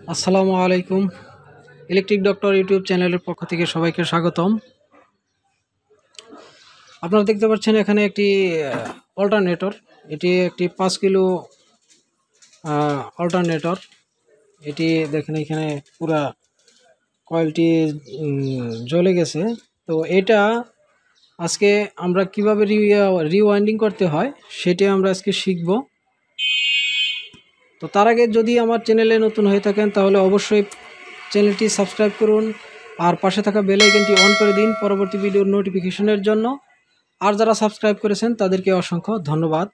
আসসালামু আলাইকুম। Electric doctor YouTube চ্যানেলের পক্ষ থেকে সবাইকে স্বাগতম। আপনারা দেখতে পাচ্ছেন এখানে একটি অল্টারনেটর। এটি একটি 5 কিলো অল্টারনেটর। এটি দেখেন এখানে পুরা কয়েলটি জ্বলে গেছে। তো এটা আজকে আমরা কিভাবে রিওয়াইন্ডিং করতে হয় সেটি আমরা আজকে শিখব। তো তার আগে যদি আমার চ্যানেলে নতুন হয়ে থাকেন তাহলে অবশ্যই চ্যানেলটি সাবস্ক্রাইব করুন আর পাশে থাকা বেল আইকনটি অন করে দিন পরবর্তী ভিডিওর নোটিফিকেশনের জন্য। আর যারা সাবস্ক্রাইব করেছেন তাদেরকে অসংখ্য ধন্যবাদ।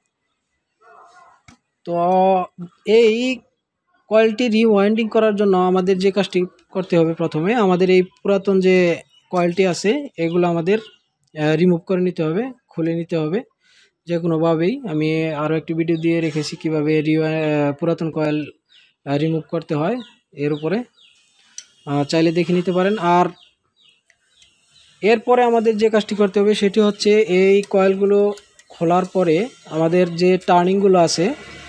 তো এই কয়েলটি রিওয়াইন্ডিং করার জন্য আমাদের যে কাজটি করতে হবে, প্রথমে আমাদের এই পুরাতন যে কয়েলটি আছে এগুলো আমাদের রিমুভ করে নিতে হবে, খুলে নিতে হবে যে কোনোভাবেই। আমি আরও একটি ভিডিও দিয়ে রেখেছি কীভাবে পুরাতন কয়েল রিমুভ করতে হয়, এর উপরে চাইলে দেখে নিতে পারেন। আর এরপরে আমাদের যে কাজটি করতে হবে সেটি হচ্ছে এই কয়েলগুলো খোলার পরে আমাদের যে টার্নিংগুলো আছে,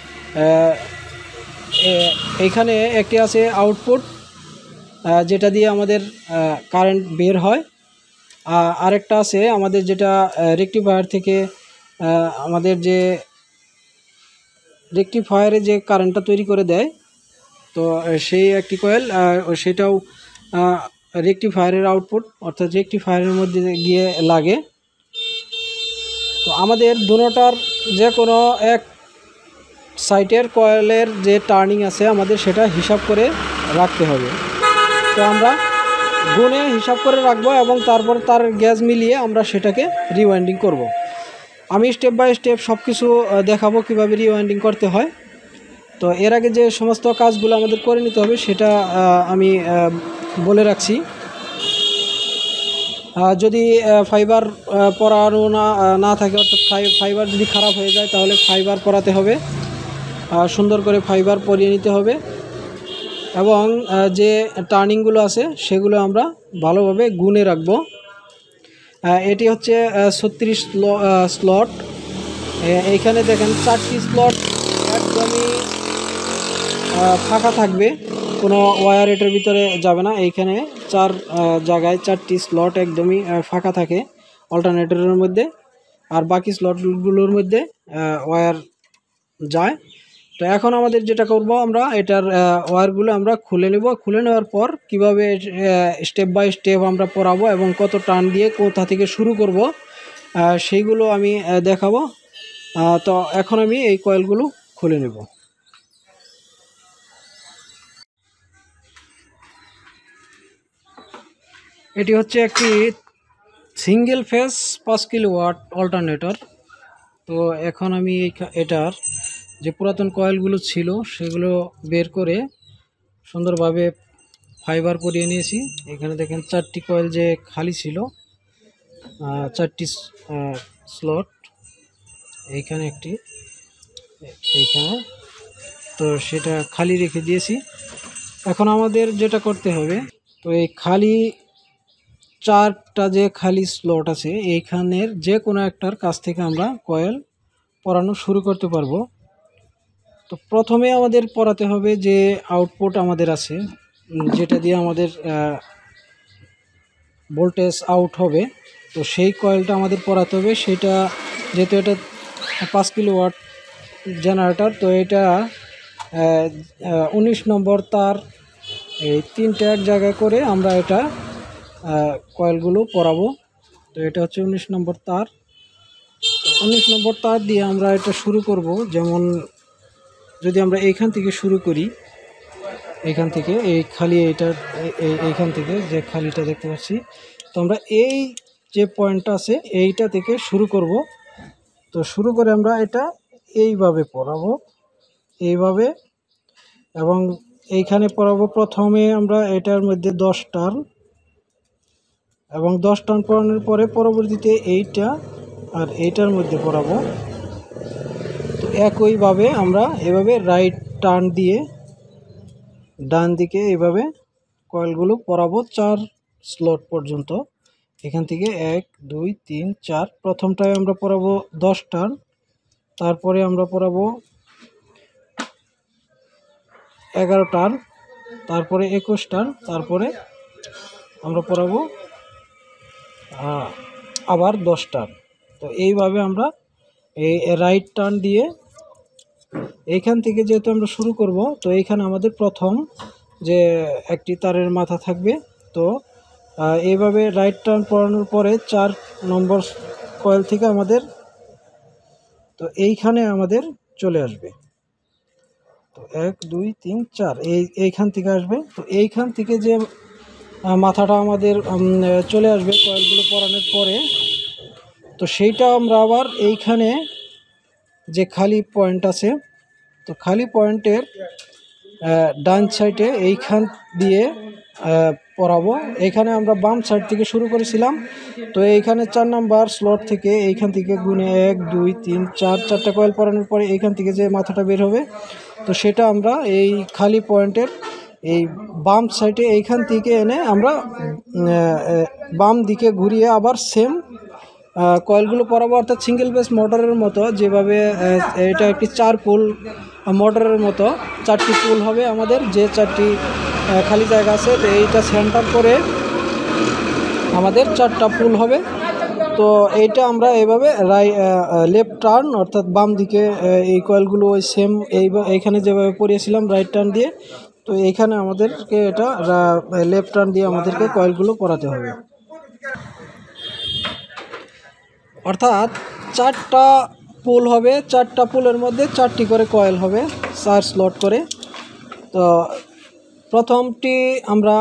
এইখানে একটি আছে আউটপুট, যেটা দিয়ে আমাদের কারেন্ট বের হয়। আরেকটা আছে আমাদের যেটা রেকটিফায়ার থেকে আমাদের যে রেকটিফায়ারে যে কারেন্টটা তৈরি করে দেয়, তো সেই একটি কয়েল, সেটাও রেকটিফায়ারের আউটপুট, অর্থাৎ রেকটিফায়ারের মধ্যে গিয়ে লাগে। তো আমাদের দুটোটার যে কোনো এক সাইটের কয়েলের যে টার্নিং আছে আমাদের সেটা হিসাব করে রাখতে হবে। তো আমরা গুণে হিসাব করে রাখবো এবং তারপর তার গ্যাস মিলিয়ে আমরা সেটাকে রিওয়াইন্ডিং করব। আমি স্টেপ বাই স্টেপ সব কিছু দেখাবো কীভাবে রিওয়াইন্ডিং করতে হয়। তো এর আগে যে সমস্ত কাজগুলো আমাদের করে নিতে হবে সেটা আমি বলে রাখছি। যদি ফাইবার পরানো না থাকে, অর্থাৎ ফাইবার যদি খারাপ হয়ে যায় তাহলে ফাইবার পরাতে হবে, সুন্দর করে ফাইবার পরিয়ে নিতে হবে। এবং যে টার্নিংগুলো আছে সেগুলো আমরা ভালোভাবে গুনে রাখবো। এটি হচ্ছে 36 স্লট। এইখানে দেখেন 4টি স্লট একদমই ফাঁকা থাকবে, কোনো ওয়্যার এটার ভিতরে যাবে না। এইখানে 4 জায়গায় 4টি স্লট একদমই ফাঁকা থাকে অল্টারনেটরের মধ্যে, আর বাকি স্লটগুলোর মধ্যে ওয়্যার যায়। তো এখন আমাদের যেটা করব, আমরা এটার ওয়্যারগুলো আমরা খুলে নেব। খুলে নেওয়ার পর কিভাবে স্টেপ বাই স্টেপ আমরা পরাবো এবং কত টান দিয়ে কোথা থেকে শুরু করব সেইগুলো আমি দেখাবো। তো এখন আমি এই কয়েলগুলো খুলে নেব। এটি হচ্ছে একটি সিঙ্গেল ফেজ 5 কিলোওয়াট অল্টারনেটর। তো এখন আমি এটার যে পুরাতন কয়েলগুলো ছিল সেগুলো বের করে সুন্দরভাবে ফাইবার পরিয়ে নিয়েছি। এখানে দেখেন 4টি কয়েল যে খালি ছিল, 4টি স্লট, এইখানে একটি, এইখানে, তো সেটা খালি রেখে দিয়েছি। এখন আমাদের যেটা করতে হবে, তো এই খালি 4টা যে খালি স্লট আছে এইখানের যে কোনো একটার কাছ থেকে আমরা কয়েল পরানো শুরু করতে পারবো। তো প্রথমে আমাদের পরাতে হবে যে আউটপুট আমাদের আছে, যেটা দিয়ে আমাদের ভোল্টেজ আউট হবে, তো সেই কয়েলটা আমাদের পরাতে হবে। সেটা যেহেতু এটা 5 কিলোওয়াট জেনারেটর, তো এটা 19 নম্বর তার, এই 3টে এক জায়গায় করে আমরা এটা কয়েলগুলো পরাবো। তো এটা হচ্ছে 19 নম্বর তার। 19 নম্বর তার দিয়ে আমরা এটা শুরু করব। যেমন যদি আমরা এইখান থেকে শুরু করি, এইখান থেকে এই খালি এইটার এইখান থেকে যে খালিটা দেখতে পাচ্ছি, তো আমরা এই যে পয়েন্টটা আছে এইটা থেকে শুরু করব। তো শুরু করে আমরা এটা এইভাবে পরাবো, এইভাবে, এবং এইখানে পরাবো। প্রথমে আমরা এটার মধ্যে 10 টার্ন, এবং 10 টার্ন পরানোর পরে পরবর্তীতে এইটা আর এইটার মধ্যে পরাবো। তো একইভাবে আমরা এভাবে রাইট টার্ন দিয়ে ডান দিকে এইভাবে কয়েলগুলো পরাবো 4 স্লট পর্যন্ত। এখান থেকে 1 2 3 4, প্রথমটায় আমরা পরাবো 10 টার্ন, তারপরে আমরা পরাবো 11 টার্ন, তারপরে 21 টার্ন, তারপরে আমরা পরাবো আবার 10 টার্ন। তো এইভাবে আমরা এই রাইট টার্ন দিয়ে এইখান থেকে যেহেতু আমরা শুরু করব, তো এইখানে আমাদের প্রথম যে একটি তারের মাথা থাকবে। তো এইভাবে রাইট টার্ন পরানোর পরে 4 নম্বর কয়েল থেকে আমাদের তো এইখানে আমাদের চলে আসবে। তো 1 2 3 4 এইখান থেকে আসবে। তো এইখান থেকে যে মাথাটা আমাদের চলে আসবে কয়েলগুলো পরানোর পরে, তো সেইটা আমরা আবার এইখানে যে খালি পয়েন্ট আছে, তো খালি পয়েন্টের ডান সাইডে এইখান দিয়ে পরাবো। এইখানে আমরা বাম সাইড থেকে শুরু করেছিলাম। তো এইখানে 4 নাম্বার স্লট থেকে এইখান থেকে গুনে 1 2 3 4 4টা কয়েল পরানোর পরে এইখান থেকে যে মাথাটা বের হবে, তো সেটা আমরা এই খালি পয়েন্টের এই বাম সাইডে এইখান থেকে এনে আমরা বাম দিকে ঘুরিয়ে আবার সেম কয়েলগুলো পরাবো। অর্থাৎ সিঙ্গেল বেস মোটরের মতো, যেভাবে এটা একটি 4 পোল মোটরের মতো 4টি পোল হবে আমাদের, যে 4টি খালি জায়গা আছে, তো এইটা সেন্টার করে আমাদের 4টা পোল হবে। তো এইটা আমরা এইভাবে লেফট টার্ন অর্থাৎ বাম দিকে এই কয়েলগুলো ওই সেম এইখানে যেভাবে পরিয়েছিলাম রাইট টার্ন দিয়ে, তো এইখানে আমাদেরকে এটা লেফট টার্ন দিয়ে আমাদেরকে কয়েলগুলো পরাতে হবে। অর্থাৎ 4টা পোল হবে, 4টা পোলের মধ্যে 4টি করে কয়েল হবে, 4 স্লট করে। তো প্রথমটি আমরা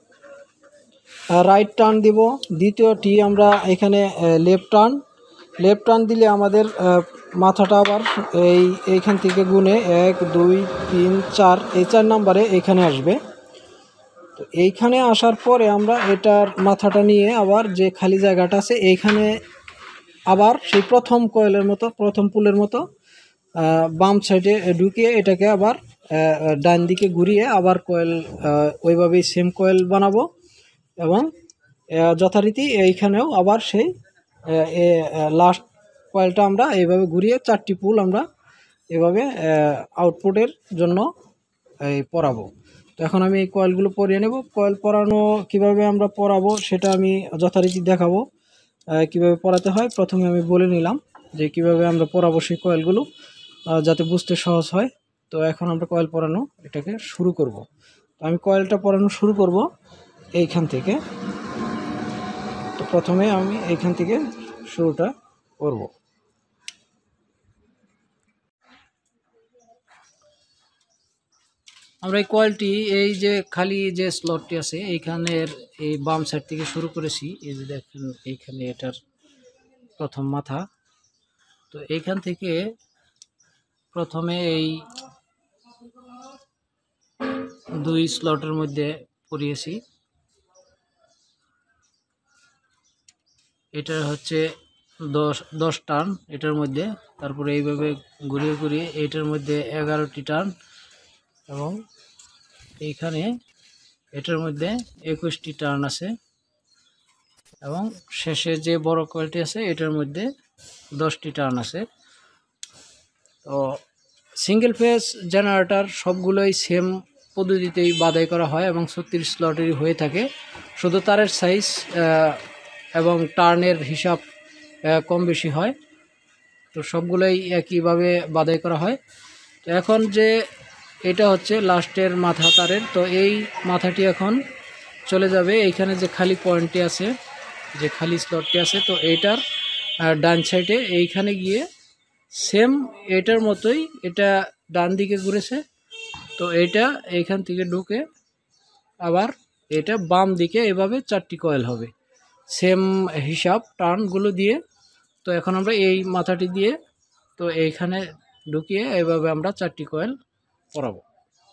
রাইট টার্ন দিব, দ্বিতীয়টি আমরা এখানে লেফট টার্ন দিলে আমাদের মাথাটা আবার এইখান থেকে গুনে 1 2 3 4 এই 4 নাম্বারে এইখানে আসবে। তো এইখানে আসার পরে আমরা এটার মাথাটা নিয়ে আবার যে খালি জায়গাটা আছে এইখানে আবার সেই প্রথম কয়েলের মতো, প্রথম পুলের মতো বাম সাইডে ঢুকিয়ে এটাকে আবার ডান দিকে ঘুরিয়ে আবার কয়েল ওইভাবেই সেম কয়েল বানাবো। এবং যথারীতি এইখানেও আবার সেই লাস্ট কয়েলটা আমরা এইভাবে ঘুরিয়ে 4টি পুল আমরা এভাবে আউটপুটের জন্য পরাবো। তো এখন আমি এই কয়েলগুলো পরিয়ে নেব। কয়েল পরানো কিভাবে আমরা পরাবো সেটা আমি যথারীতি দেখাবো কিভাবে পরাতে হয়। প্রথমে আমি বলে নিলাম যে কিভাবে আমরা পরাবো সেই কয়েলগুলো, যাতে বুঝতে সহজ হয়। তো এখন আমরা কয়েল পরানো এটাকে শুরু করব। তো আমি কয়েলটা পরানো শুরু করব এইখান থেকে। তো প্রথমে আমি এইখান থেকে শুরুটা করব। আমরা এই কয়েলটি এই যে খালি যে স্লটটি আছে এইখানের এই বাম সাইড থেকে শুরু করেছি। এই যে দেখেন এইখানে এটার প্রথম মাথা। তো এইখান থেকে প্রথমে এই 2 স্লটের মধ্যে পরিয়েছি। এটা হচ্ছে 10 টার্ন এটার মধ্যে। তারপরে এইভাবে ঘুরিয়ে ঘুরিয়ে এইটার মধ্যে 11টি টার্ন, এবং এইখানে এটার মধ্যে 21টি টার্ন আছে, এবং শেষে যে বড় কয়েলটি আছে এটার মধ্যে 10টি টার্ন আছে। তো সিঙ্গেল ফেজ জেনারেটর সবগুলোই সেম পদ্ধতিতেই বাদাই করা হয় এবং 36 স্লটেরই হয়ে থাকে। শুধু তারের সাইজ এবং টার্নের হিসাব কম বেশি হয়। তো সবগুলোই একইভাবে বাদাই করা হয়। তো এখন যে এটা হচ্ছে লাস্টের মাথা তারের, তো এই মাথাটি এখন চলে যাবে এইখানে যে খালি পয়েন্টটি আছে, যে খালি স্লটটি আছে, তো এইটার ডান সাইডে এইখানে গিয়ে সেম এটার মতোই এটা ডান দিকে ঘুরেছে। তো এটা এইখান থেকে ঢুকে আবার এটা বাম দিকে এভাবে 4টি কয়েল হবে, সেম হিসাব টার্নগুলো দিয়ে। তো এখন আমরা এই মাথাটি দিয়ে তো এইখানে ঢুকিয়ে এইভাবে আমরা 4টি কয়েল পরাবো।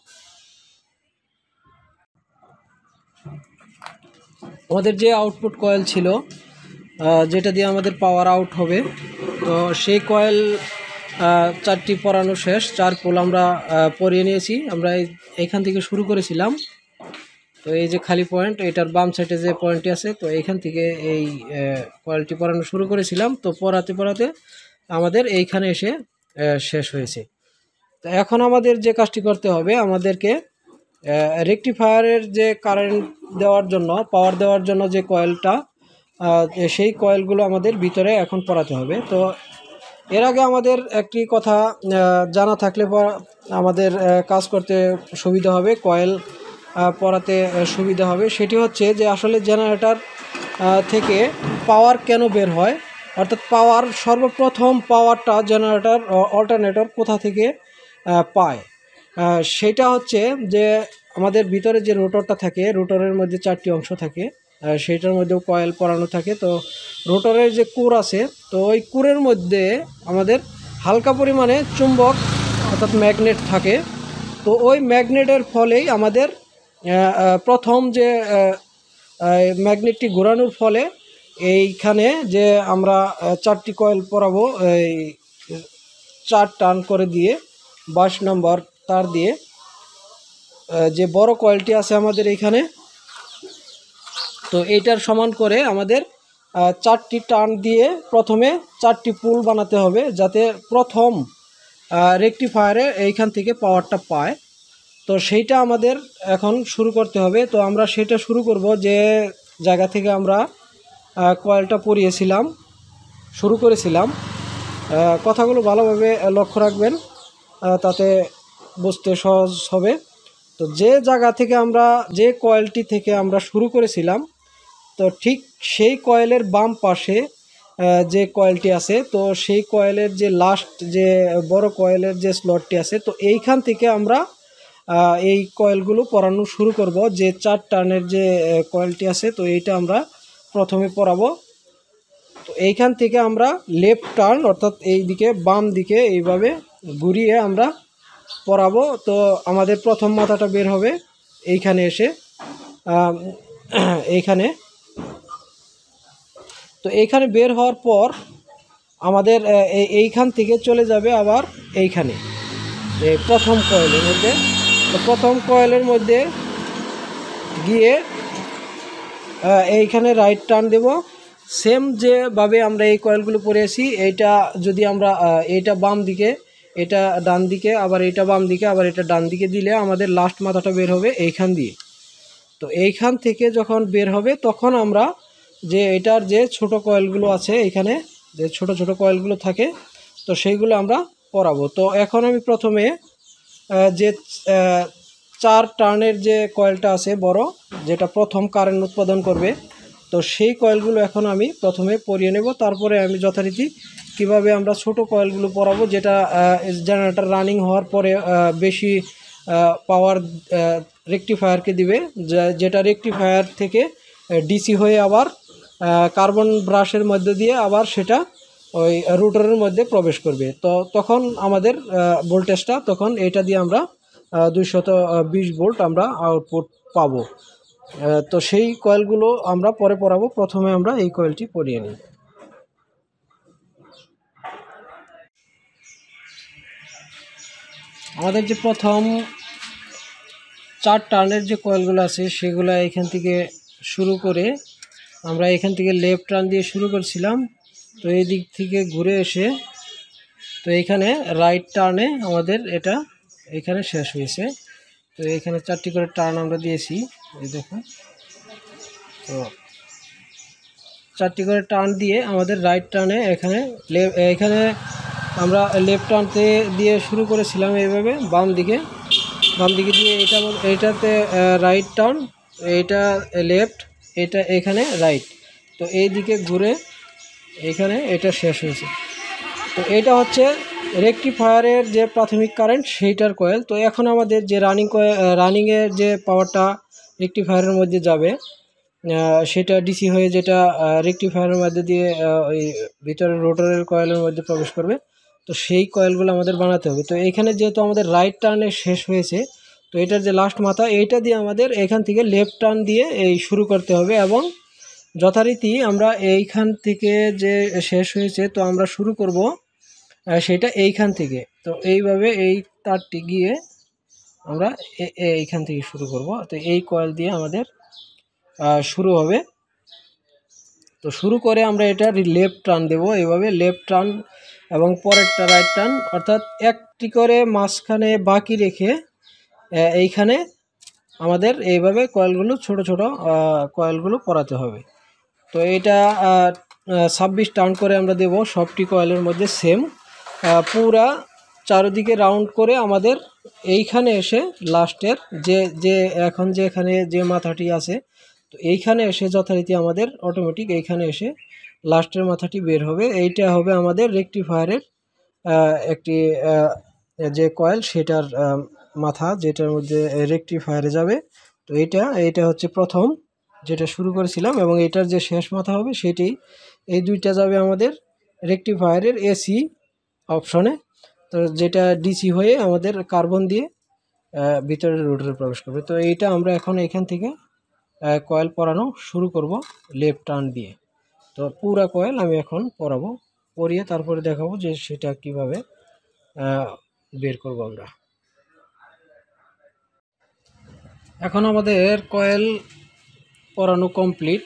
আমাদের যে আউটপুট কয়েল ছিল, যেটা দিয়ে আমাদের পাওয়ার আউট হবে, তো সেই কয়েল 4টি পরানো শেষ। 4 পোল আমরা পরিয়ে নিয়েছি। আমরা এইখান থেকে শুরু করেছিলাম। তো এই যে খালি পয়েন্ট, এটার বাম সাইডে যে পয়েন্টটি আছে, তো এইখান থেকে এই কয়েলটি পরানো শুরু করেছিলাম। তো পরাতে পরাতে আমাদের এইখানে এসে শেষ হয়েছে। তো এখন আমাদের যে কাজটি করতে হবে, আমাদেরকে রেকটিফায়ারের যে কারেন্ট দেওয়ার জন্য, পাওয়ার দেওয়ার জন্য যে কয়েলটা, সেই কয়েলগুলো আমাদের ভিতরে এখন পরাতে হবে। তো এর আগে আমাদের একটি কথা জানা থাকলে আমাদের কাজ করতে সুবিধা হবে, কয়েল পরাতে সুবিধা হবে। সেটি হচ্ছে যে আসলে জেনারেটর থেকে পাওয়ার কেন বের হয়, অর্থাৎ পাওয়ার সর্বপ্রথম পাওয়ারটা জেনারেটর অল্টারনেটর কোথা থেকে পায়। সেটা হচ্ছে যে আমাদের ভিতরে যে রোটরটা থাকে, রোটরের মধ্যে 4টি অংশ থাকে, সেইটার মধ্যেও কয়েল পরানো থাকে। তো রোটরের যে কোর আছে, তো ওই কোরের মধ্যে আমাদের হালকা পরিমাণে চুম্বক অর্থাৎ ম্যাগনেট থাকে। তো ওই ম্যাগনেটের ফলেই আমাদের প্রথম যে ম্যাগনেটটি ঘোরানোর ফলে এইখানে যে আমরা 4টি কয়েল পরাবো, এই 4 টান করে দিয়ে 22 নম্বর তার দিয়ে যে বড় কয়েলটি আছে আমাদের এইখানে, তো এইটার সমান করে আমাদের 4টি টান দিয়ে প্রথমে 4টি পুল বানাতে হবে, যাতে প্রথম রেকটিফায়ারে এইখান থেকে পাওয়ারটা পায়। তো সেইটা আমাদের এখন শুরু করতে হবে। তো আমরা সেটা শুরু করব যে জায়গা থেকে আমরা কয়েলটা পরিয়েছিলাম, শুরু করেছিলাম। কথাগুলো ভালোভাবে লক্ষ্য রাখবেন, তাতে বুঝতে সহজ হবে। তো যে জায়গা থেকে আমরা, যে কয়েলটি থেকে আমরা শুরু করেছিলাম, তো ঠিক সেই কয়েলের বাম পাশে যে কয়েলটি আছে, তো সেই কয়েলের যে লাস্ট যে বড় কয়েলের যে স্লটটি আছে, তো এইখান থেকে আমরা এই কয়েলগুলো পরানো শুরু করব। যে 4 টার্নের যে কয়েলটি আছে, তো এইটা আমরা প্রথমে পরাবো। তো এইখান থেকে আমরা লেফট টার্ন অর্থাৎ এই দিকে বাম দিকে এইভাবে ঘুরিয়ে আমরা পরাবো। তো আমাদের প্রথম মাথাটা বের হবে এইখানে এসে, এইখানে। তো এইখানে বের হওয়ার পর আমাদের এইখান থেকে চলে যাবে আবার এইখানে, এই প্রথম কয়েলের মধ্যে। তো প্রথম কয়েলের মধ্যে গিয়ে এইখানে রাইট টার্ন দেব। সেম যেভাবে আমরা এই কয়েলগুলো পরেছি, এইটা যদি আমরা এইটা বাম দিকে, এটা ডান দিকে, আবার এটা বাম দিকে, আবার এটা ডান দিকে দিলে আমাদের লাস্ট মাথাটা বের হবে এইখান দিয়ে। তো এইখান থেকে যখন বের হবে তখন আমরা যে এটার যে ছোট কয়েলগুলো আছে, এখানে যে ছোট ছোট কয়েলগুলো থাকে, তো সেইগুলো আমরা পরাবো। তো এখন আমি প্রথমে যে 4 টার্নের যে কয়েলটা আছে বড়, যেটা প্রথম কারেন্ট উৎপাদন করবে, তো সেই কয়েলগুলো এখন আমি প্রথমে পরিয়ে নেব। তারপরে আমি যথারীতি কিভাবে আমরা ছোট কয়েলগুলো পরাবো, যেটা জেনারেটর রানিং হওয়ার পরে বেশি পাওয়ার রেকটিফায়ারকে দিবে, যেটা রেকটিফায়ার থেকে ডিসি হয়ে আবার কার্বন ব্রাশের মধ্যে দিয়ে আবার সেটা ওই রোটরের মধ্যে প্রবেশ করবে। তো তখন আমাদের ভোল্টেজটা, তখন এটা দিয়ে আমরা 220 ভোল্ট আমরা আউটপুট পাবো। তো সেই কয়েলগুলো আমরা পরে পরাবো। প্রথমে আমরা এই কয়েলটি পরিয়ে নিই। আমাদের যে প্রথম 4 টার্নের যে কয়েলগুলো আছে, সেগুলো এখান থেকে শুরু করে আমরা এখান থেকে লেফট টার্ন দিয়ে শুরু করছিলাম। তো এই দিক থেকে ঘুরে এসে তো এখানে রাইট টার্নে আমাদের এটা এখানে শেষ হয়েছে। তো এখানে 4টি করে টার্ন আমরা দিয়েছি, এই দেখুন। তো 4টি করে টার্ন দিয়ে আমাদের রাইট টার্নে এখানে আমরা লেফট টার্নতে দিয়ে শুরু করেছিলাম এইভাবে বাম দিকে দিয়ে এইটাতে রাইট টার্ন, এইটা লেফট, এটা এখানে রাইট। তো এই দিকে ঘুরে এখানে এটা শেষ হয়েছে। তো এটা হচ্ছে রেকটিফায়ারের যে প্রাথমিক কারেন্ট, সেইটার কয়েল। তো এখন আমাদের যে রানিংয়ের যে পাওয়ারটা রেকটিফায়ারের মধ্যে যাবে, সেটা ডিসি হয়ে যেটা রেকটিফায়ারের মধ্যে দিয়ে ওই ভিতরে রোটরের কয়েলের মধ্যে প্রবেশ করবে। তো সেই কয়েলগুলো আমাদের বানাতে হবে। তো এইখানে যেহেতু আমাদের রাইট টার্নে শেষ হয়েছে, তো এটার যে লাস্ট মাথা, এইটা দিয়ে আমাদের এখান থেকে লেফট টার্ন দিয়ে এই শুরু করতে হবে, এবং যথারীতি আমরা এইখান থেকে যে শেষ হয়েছে, তো আমরা শুরু করব সেটা এইখান থেকে। তো এইভাবে এই তারটি গিয়ে আমরা এইখান থেকে শুরু করব। তো এই কয়েল দিয়ে আমাদের শুরু হবে। তো শুরু করে আমরা এটা লেফট টার্ন দেব, এইভাবে লেফট টার্ন এবং পরেরটা রাইট টার্ন, অর্থাৎ একটি করে মাঝখানে বাকি রেখে এইখানে আমাদের এইভাবে কয়েলগুলো ছোট ছোট কয়েলগুলো পরাতে হবে। তো এটা 26 টার্ন করে আমরা দেব সবটি কয়েলের মধ্যে সেম পুরা চারিদিকে রাউন্ড করে আমাদের এইখানে এসে লাস্টের যে এখন যে এখানে যে মাথাটি আছে তো এইখানে এসে যথারীতি আমাদের অটোমেটিক এইখানে এসে লাস্টের মাথাটি বের হবে। এইটা হবে আমাদের রেকটিফায়ারের একটি যে কয়েল সেটার মাথা যেটার মধ্যে রেকটিফায়ারে যাবে। তো এইটা হচ্ছে প্রথম যেটা শুরু করেছিলাম এবং এটার যে শেষ মাথা হবে সেটি এই দুইটা যাবে আমাদের রেকটিফায়ারের এসি অপশনে। তো যেটা ডিসি হয়ে আমাদের কার্বন দিয়ে ভিতরের রোটরে প্রবেশ করবে। তো এইটা আমরা এখন এখান থেকে কয়েল পরানো শুরু করব লেফট টার্ন দিয়ে। তো পুরা কয়েল আমি এখন পরাবো, পরিয়ে তারপরে দেখাবো যে সেটা কিভাবে বের করব আমরা। এখন আমাদের কয়েল পরানো কমপ্লিট।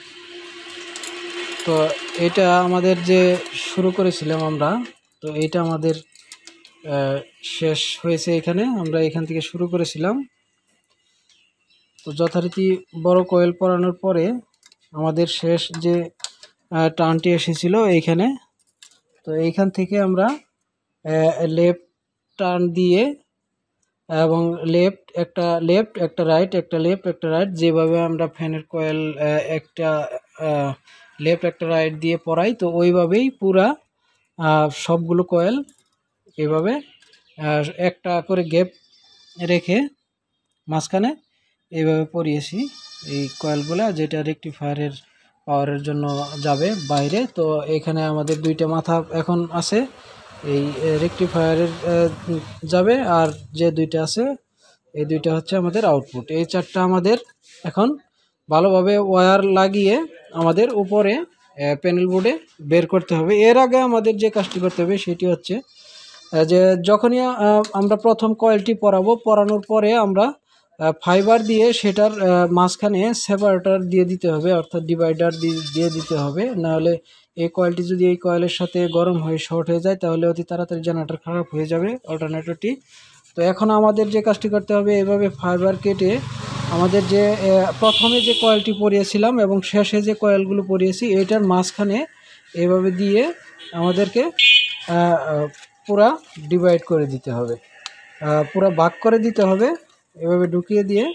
তো এটা আমাদের যে শুরু করেছিলাম আমরা, তো এইটা আমাদের শেষ হয়েছে। এখানে আমরা এখান থেকে শুরু করেছিলাম। তো যথারীতি বড় কয়েল পরানোর পরে আমাদের শেষ যে টার্নটি এসেছিল এইখানে, তো এইখান থেকে আমরা লেফট টার্ন দিয়ে এবং লেফট একটা রাইট একটা লেফট একটা রাইট, যেভাবে আমরা ফ্যানের কয়েল একটা লেফট একটা রাইট দিয়ে পরাই, তো ওইভাবেই পুরা সবগুলো কয়েল এভাবে একটা করে গ্যাপ রেখে মাঝখানে এইভাবে পরিয়েছি এই কয়েলগুলো, যেটা রেকটিফায়ারের পাওয়ারের জন্য যাবে বাইরে। তো এখানে আমাদের দুইটা মাথা এখন আছে এই রেকটিফায়ারের যাবে, আর যে দুইটা আছে এই দুইটা হচ্ছে আমাদের আউটপুট। এই চারটা আমাদের এখন ভালোভাবে ওয়্যার লাগিয়ে আমাদের উপরে প্যানেল বোর্ডে বের করতে হবে। এর আগে আমাদের যে কাজটি করতে হবে সেটি হচ্ছে যে যখনই আমরা প্রথম কয়েলটি পরানোর পরে আমরা ফাইবার দিয়ে সেটার মাঝখানে সেপারেটর দিয়ে দিতে হবে, অর্থাৎ ডিভাইডার দিয়ে দিতে হবে। নাহলে এই কয়েলটি যদি এই কয়েলের সাথে গরম হয়ে শর্ট হয়ে যায় তাহলে অতি তাড়াতাড়ি জেনারেটর খারাপ হয়ে যাবে, অল্টারনেটরটি। তো এখন আমাদের যে কাজটি করতে হবে, এভাবে ফাইবার কেটে আমাদের যে প্রথমে যে কয়েলটি পরিয়েছিলাম এবং শেষে যে কয়েলগুলো পরিয়েছি এটার মাঝখানে এভাবে দিয়ে আমাদেরকে পুরা ডিভাইড করে দিতে হবে, পুরা ভাগ করে দিতে হবে। এভাবে ঢুকিয়ে দিয়ে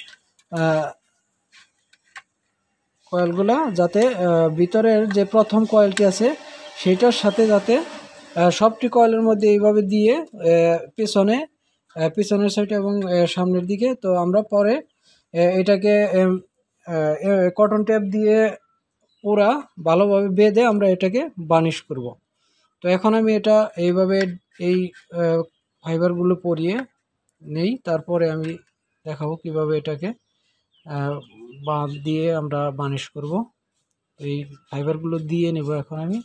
কয়েলগুলা যাতে ভিতরের যে প্রথম কয়েলটি আছে সেটার সাথে যাতে সবটি কয়েলের মধ্যে এইভাবে দিয়ে পিছনের সাইডে এবং সামনের দিকে। তো আমরা পরে এটাকে কটন টেপ দিয়ে পুরা ভালোভাবে বেঁধে আমরা এটাকে বার্নিশ করব। তো এখন আমি এটা এইভাবে এই ফাইবারগুলো পরিয়ে নেই, তারপরে আমি দেখাবো কিভাবে এটাকে বাঁধ দিয়ে আমরা বার্নিশ করব। এই ফাইবারগুলো দিয়ে নেব এখন আমি।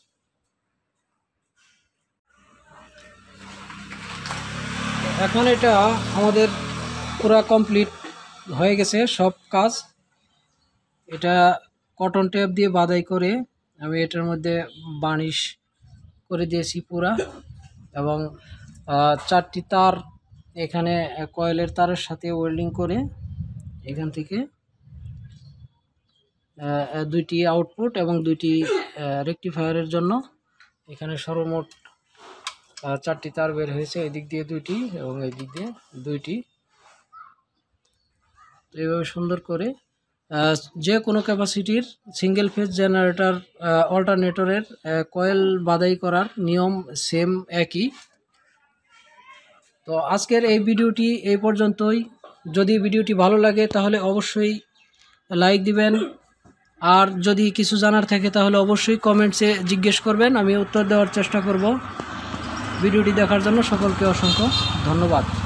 এখন এটা আমাদের পুরা কমপ্লিট হয়ে গেছে সব কাজ। এটা কটন টেপ দিয়ে বাঁধাই করে আমি এটার মধ্যে বার্নিশ করে দিয়েছি পুরা, এবং চারটি তার এখানে কয়েলের তারের সাথে ওয়েল্ডিং করে এখান থেকে দুইটি আউটপুট এবং দুইটি রেকটিফায়ারের জন্য এখানে সর্বমোট চারটি তার বের হয়েছে, এদিক দিয়ে দুইটি এবং এই দিক দিয়ে দুইটি। এইভাবে সুন্দর করে যে কোনো ক্যাপাসিটির সিঙ্গেল ফেজ জেনারেটর অল্টারনেটরের কয়েল বাঁধাই করার নিয়ম সেম একই। তো আজকের এই ভিডিওটি এই পর্যন্তই। যদি ভিডিওটি ভালো লাগে তাহলে অবশ্যই লাইক দিবেন, আর যদি কিছু জানার থাকে তাহলে অবশ্যই কমেন্টসে জিজ্ঞেস করবেন, আমি উত্তর দেওয়ার চেষ্টা করব। ভিডিওটি দেখার জন্য সকলকে অসংখ্য ধন্যবাদ।